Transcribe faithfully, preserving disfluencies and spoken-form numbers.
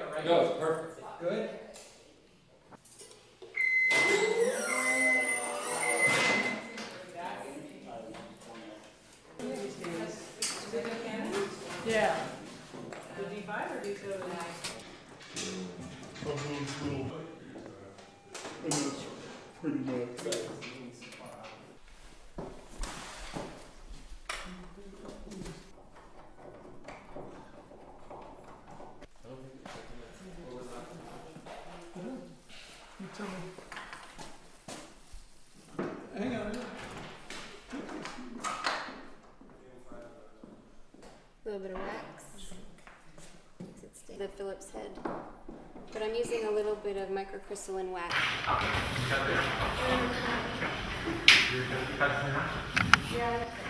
it right? No, it's perfect. Good. Yeah. The D five or D seven? Of those little, and that's pretty much. You tell me. Hang on. A little bit of wax. The Phillips head. But I'm using a little bit of microcrystalline wax. Yeah.